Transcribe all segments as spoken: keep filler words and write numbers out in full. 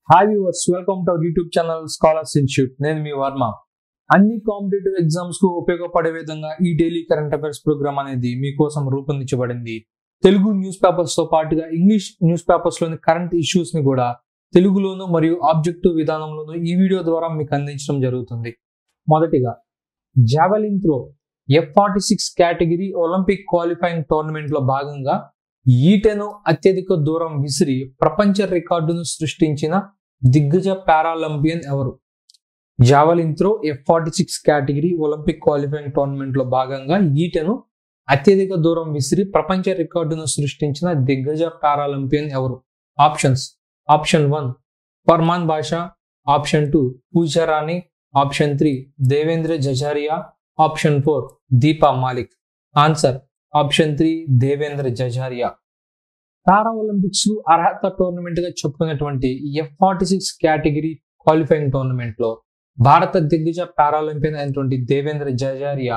Hi viewers, welcome to our YouTube channel scholars institute. నేను మీ వర్మ. అన్ని కాంపిటేటివ్ ఎగ్జామ్స్ కు ఉపయోగపడే విధంగా ఈ డైలీ కరెంట్ అఫైర్స్ ప్రోగ్రామ్ అనేది మీకోసం రూపొందించబడింది. తెలుగు న్యూస్ పేపర్స్ తో పాటుగా ఇంగ్లీష్ న్యూస్ పేపర్స్ లోని కరెంట్ ఇష్యూస్ ని కూడా తెలుగులోను మరియు ఆబ్జెక్టివ్ విధానంలోను ఈ వీడియో ద్వారా మీకు అందించడం జరుగుతుంది. మొదటిగా javelin throw F forty six category Olympic qualifying tournament లో భాగంగా ఈటెను అత్యధిక దూరం విసిరి ప్రపంచ రికార్డును సృష్టించిన దిగ్గజ పారాలింపియన్ ఎవరు? Javelin throw F forty six category Olympic qualifying tournament లో భాగంగా ఈటెను అత్యధిక దూరం విసిరి ప్రపంచ రికార్డును సృష్టించిన దిగ్గజ పారాలింపియన్ ఎవరు? Options: option one Farman Basha, option two Pooja Rani, option three Devendra Jhajharia, option four Deepa Malik. Answer option three Devendra Jhajharia. Para Olympics అర్హత టోర్నమెంట్ గా చెప్పుకున్నటువంటి F forty six category qualifying tournament లో భారత దిగ్గజ పారాలింపియన్ అయినటువంటి దేవేంద్ర జజారియా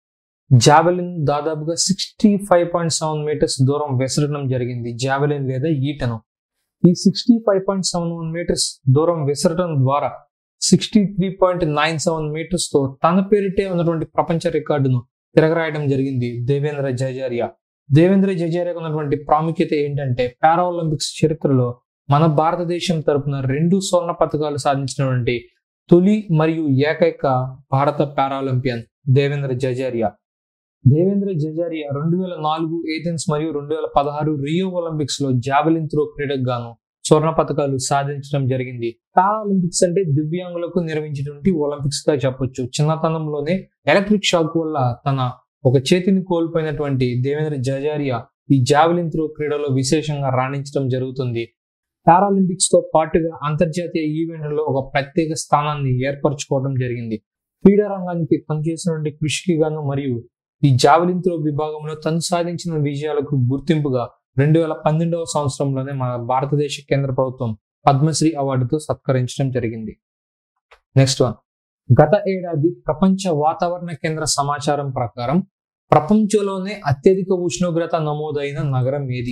జావెలిన్ దాదాపుగా sixty five point seven metres దూరం విసరడం జరిగింది. జావెలిన్ లేదా ఈటను ఈ sixty five point seven one metres దూరం విసరడం ద్వారా sixty three point nine seven metres తో తన పేరిటే ఉన్నటువంటి ప్రపంచ రికార్డును తిరగరాయడం జరిగింది దేవేంద్ర జజారియా. దేవేంద్ర జజారియాకు ఉన్నటువంటి ప్రాముఖ్యత ఏంటంటే పారా ఒలింపిక్స్ చరిత్రలో మన భారతదేశం తరపున రెండు స్వర్ణ పథకాలు సాధించినటువంటి తొలి మరియు ఏకైక భారత పారాలింపియన్ దేవేంద్ర జజారియా. దేవేంద్ర జజారియా రెండు వేల నాలుగు ఏథెన్స్ మరియు రెండు వేల పదహారు రియో ఒలింపిక్స్ లో జావెలిన్ త్రో క్రీడకు గాను స్వర్ణ పథకాలు సాధించడం జరిగింది. పారాలింపిక్స్ అంటే దివ్యాంగులకు నిర్వహించేటువంటి ఒలింపిక్స్ గా చెప్పొచ్చు. చిన్నతనంలోనే ఎలక్ట్రిక్ షాక్ వల్ల తన ఒక చేతిని కోల్పోయినటువంటి దేవేంద్ర జజారియా ఈ జావెలిన్ త్రో క్రీడలో విశేషంగా రాణించడం జరుగుతుంది. పారాలింపిక్స్ తో పాటుగా అంతర్జాతీయ ఈవెంట్లలో ఒక ప్రత్యేక స్థానాన్ని ఏర్పరచుకోవడం జరిగింది. క్రీడా రంగానికి పనిచేసినటువంటి కృషికి గాను మరియు ఈ జావెలిన్ త్రో విభాగంలో తను సాధించిన విజయాలకు గుర్తింపుగా రెండు వేల పన్నెండవ సంవత్సరంలోనే మన భారతదేశ కేంద్ర ప్రభుత్వం పద్మశ్రీ అవార్డుతో సత్కరించడం జరిగింది. నెక్స్ట్ వన్, గత ఏడాది ప్రపంచ వాతావరణ కేంద్ర సమాచారం ప్రకారం ప్రపంచంలోనే అత్యధిక ఉష్ణోగ్రత నమోదైన నగరం ఏది?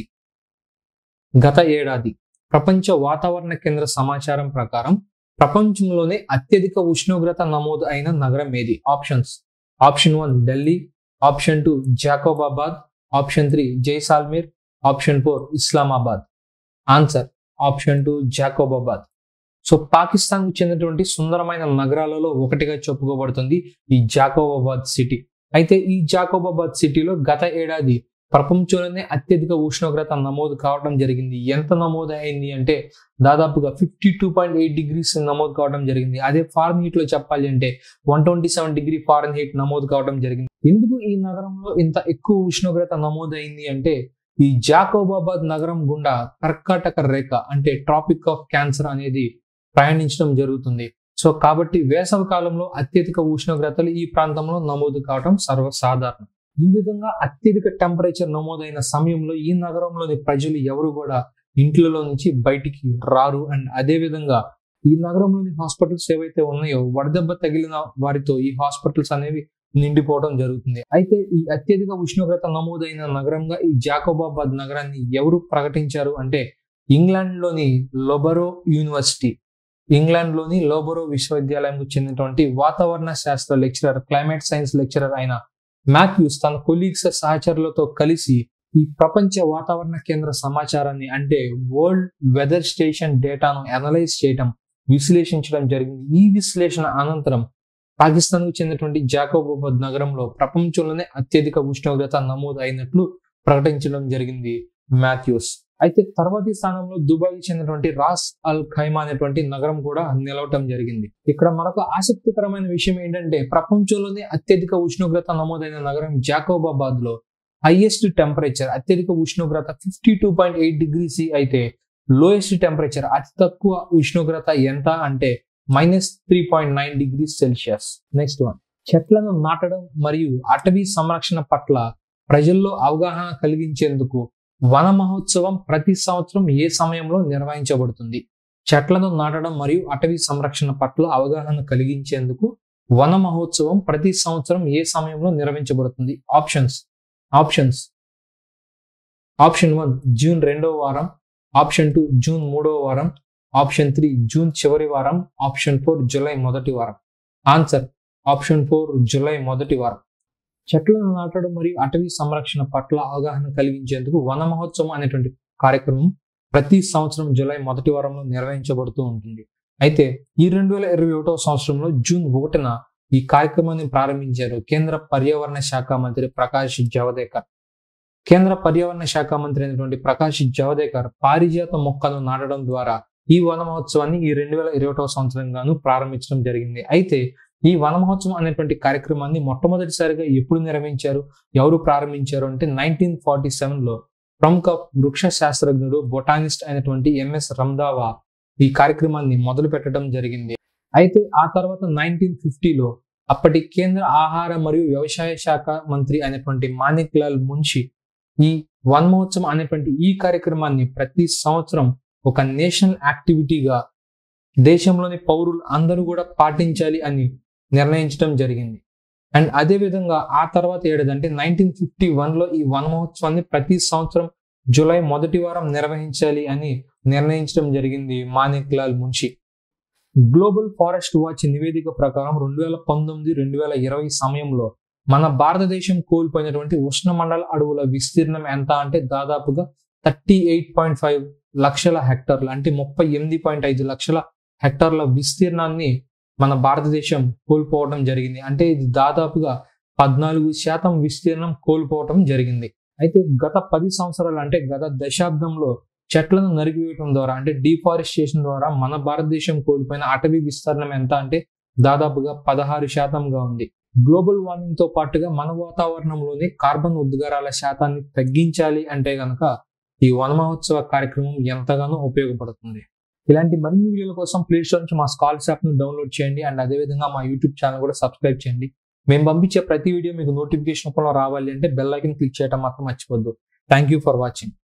గత ఏడాది ప్రపంచ వాతావరణ కేంద్ర సమాచారం ప్రకారం ప్రపంచంలోనే అత్యధిక ఉష్ణోగ్రత నమోదు అయిన నగరం ఏది? Options: option one Delhi, option two Jacobabad, option three Jaisalmer, option four Islamabad. Answer option two Jacobabad. So Pakistan కు చెందినటువంటి సుందరమైన నగరాలలో ఒకటిగా చెప్పుకోబడుతుంది ఈ జాకోబాబాద్ సిటీ. అయితే ఈ జాకోబాబాద్ సిటీలో గత ఏడాది ప్రపంచంలోనే అత్యధిక ఉష్ణోగ్రత నమోదు కావడం జరిగింది. ఎంత నమోదు అయింది అంటే దాదాపుగా fifty two point eight degrees నమోదు కావడం జరిగింది. అదే ఫారెన్ హీట్ లో చెప్పాలి అంటే one twenty seven degree Fahrenheit నమోదు కావడం జరిగింది. ఎందుకు ఈ నగరంలో ఇంత ఎక్కువ ఉష్ణోగ్రత నమోదు అయింది అంటే ఈ జాకోబాబాద్ నగరం గుండా కర్కాటక రేఖ అంటే ట్రాపిక్ ఆఫ్ క్యాన్సర్ అనేది ప్రయాణించడం జరుగుతుంది. సో కాబట్టి వేసవి కాలంలో అత్యధిక ఉష్ణోగ్రతలు ఈ ప్రాంతంలో నమోదు కావడం సర్వసాధారణం. ఈ విధంగా అత్యధిక టెంపరేచర్ నమోదైన సమయంలో ఈ నగరంలోని ప్రజలు ఎవరు కూడా ఇంట్లో నుంచి బయటికి రారు. అండ్ అదే విధంగా ఈ నగరంలోని హాస్పిటల్స్ ఏవైతే ఉన్నాయో వడదెబ్బ తగిలిన వారితో ఈ హాస్పిటల్స్ అనేవి నిండిపోవడం జరుగుతుంది. అయితే ఈ అత్యధిక ఉష్ణోగ్రత నమోదైన నగరంగా ఈ జాకోబాబాద్ నగరాన్ని ఎవరు ప్రకటించారు అంటే ఇంగ్లాండ్ లోని లోబరో యూనివర్సిటీ ఇంగ్లాండ్ లోని లోబరో విశ్వవిద్యాలయంకు చెందినటువంటి వాతావరణ శాస్త్ర లెక్చరర్, క్లైమేట్ సైన్స్ లెక్చరర్ అయిన మాథ్యూస్ తన కొలీగ్స్ సహచరులతో కలిసి ఈ ప్రపంచ వాతావరణ కేంద్ర సమాచారాన్ని అంటే వరల్డ్ వెదర్ స్టేషన్ డేటాను అనలైజ్ చేయడం, విశ్లేషించడం జరిగింది. ఈ విశ్లేషణ అనంతరం పాకిస్తాన్ కు చెందినటువంటి జాకోబాబాద్ నగరంలో ప్రపంచంలోనే అత్యధిక ఉష్ణోగ్రత నమోదు అయినట్లు ప్రకటించడం జరిగింది మాథ్యూస్. అయితే తర్వాతి స్థానంలో దుబాయ్కి చెందినటువంటి రాస్ అల్ ఖైమా అనేటువంటి నగరం కూడా నిలవటం జరిగింది. ఇక్కడ మరొక ఆసక్తికరమైన విషయం ఏంటంటే ప్రపంచంలోనే అత్యధిక ఉష్ణోగ్రత నమోదైన నగరం జాకోబాబాద్ లో హైయెస్ట్ టెంపరేచర్ అత్యధిక ఉష్ణోగ్రత fifty two point eight degree C అయితే లోయెస్ట్ టెంపరేచర్ అతి తక్కువ ఉష్ణోగ్రత ఎంత అంటే minus three point nine degree Celsius. Next one, చెట్లను నాటడం మరియు అటవీ సంరక్షణ పట్ల ప్రజల్లో అవగాహన కలిగించేందుకు వన మహోత్సవం ప్రతి సంవత్సరం ఏ సమయంలో నిర్వహించబడుతుంది? చెట్లను నాటడం మరియు అటవీ సంరక్షణ పట్ల అవగాహన కలిగించేందుకు వన మహోత్సవం ప్రతి సంవత్సరం ఏ సమయంలో నిర్వహించబడుతుంది? Options options option one June రెండవ వారం, ఆప్షన్ టూ జూన్ మూడవ వారం, ఆప్షన్ త్రీ జూన్ చివరి వారం, ఆప్షన్ ఫోర్ జూలై మొదటి వారం. ఆన్సర్ ఆప్షన్ ఫోర్ జూలై మొదటి వారం. చెట్లను నాటడం మరియు అటవీ సంరక్షణ పట్ల అవగాహన కలిగించేందుకు వన మహోత్సవం అనేటువంటి కార్యక్రమం ప్రతి సంవత్సరం జూలై మొదటి వారంలో నిర్వహించబడుతూ ఉంటుంది. అయితే ఈ రెండు వేల ఇరవై ఒకటో సంవత్సరంలో జూన్ ఒకటిన ఈ కార్యక్రమాన్ని ప్రారంభించారు కేంద్ర పర్యావరణ శాఖ మంత్రి ప్రకాష్ జవదేకర్. కేంద్ర పర్యావరణ శాఖ మంత్రి అయినటువంటి ప్రకాష్ జవదేకర్ పారిజాత మొక్కను నాటడం ద్వారా ఈ వన మహోత్సవాన్ని ఈ రెండు వేల ఇరవై ఒకటో సంవత్సరంగాను ప్రారంభించడం జరిగింది. అయితే ఈ వన మహోత్సవం అనేటువంటి కార్యక్రమాన్ని మొట్టమొదటిసారిగా ఎప్పుడు నిర్వహించారు, ఎవరు ప్రారంభించారు అంటే నైన్టీన్ ఫార్టీ సెవెన్ లో ప్రముఖ వృక్ష శాస్త్రజ్ఞుడు బొటానిస్ట్ అయినటువంటి ఎంఎస్ రంధావా ఈ కార్యక్రమాన్ని మొదలు పెట్టడం జరిగింది. అయితే ఆ తర్వాత నైన్టీన్ ఫిఫ్టీలో అప్పటి కేంద్ర ఆహార మరియు వ్యవసాయ శాఖ మంత్రి అయినటువంటి మాణిక్ లాల్ మున్షి ఈ వన మహోత్సవం అనేటువంటి ఈ కార్యక్రమాన్ని ప్రతి సంవత్సరం ఒక నేషనల్ యాక్టివిటీగా దేశంలోని పౌరులు అందరూ కూడా పాటించాలి అని నిర్ణయించడం జరిగింది. అండ్ అదే విధంగా ఆ తర్వాత ఏడాది అంటే నైన్టీన్ ఫిఫ్టీ వన్ లో ఈ వన మహోత్సవాన్ని ప్రతి సంవత్సరం జూలై మొదటి వారం నిర్వహించాలి అని నిర్ణయించడం జరిగింది Manik Lal Munshi. Global forest watch నివేదిక ప్రకారం రెండు వేల పంతొమ్మిది రెండు వేల ఇరవై సమయంలో మన భారతదేశం కోల్పోయినటువంటి ఉష్ణమండల అడవుల విస్తీర్ణం ఎంత అంటే దాదాపుగా థర్టీ ఎయిట్ పాయింట్ ఫైవ్ లక్షల హెక్టార్లు అంటే ముప్పై ఎనిమిది పాయింట్ ఐదు లక్షల హెక్టార్ల విస్తీర్ణాన్ని మన భారతదేశం కోల్పోవడం జరిగింది. అంటే ఇది దాదాపుగా పద్నాలుగు శాతం విస్తీర్ణం కోల్పోవడం జరిగింది. అయితే గత పది సంవత్సరాలు అంటే గత దశాబ్దంలో చెట్లను నరికివేయడం ద్వారా అంటే డిఫారెస్టేషన్ ద్వారా మన భారతదేశం కోల్పోయిన అటవీ విస్తీర్ణం ఎంత అంటే దాదాపుగా పదహారు శాతంగా ఉంది. గ్లోబల్ వార్మింగ్ తో పాటుగా మన వాతావరణంలోని కార్బన్ ఉద్గారాల శాతాన్ని తగ్గించాలి అంటే గనక ఈ వన మహోత్సవ కార్యక్రమం ఎంతగానో ఉపయోగపడుతుంది. ఇలాంటి మరిన్ని వీడియోల కోసం ప్లే స్టోర్ నుంచి మా స్కాలర్స్ యాప్ ను డౌన్లోడ్ చేయండి అండ్ అదేవిధంగా మా యూట్యూబ్ ఛానల్ కూడా సబ్స్క్రైబ్ చేయండి. మేము పంపించే ప్రతి వీడియో మీకు నోటిఫికేషన్ రూపంలో రావాలి అంటే బెల్ ఐకాన్ క్లిక్ చేయడం మాత్రం మర్చిపోద్దు. Thank you for watching.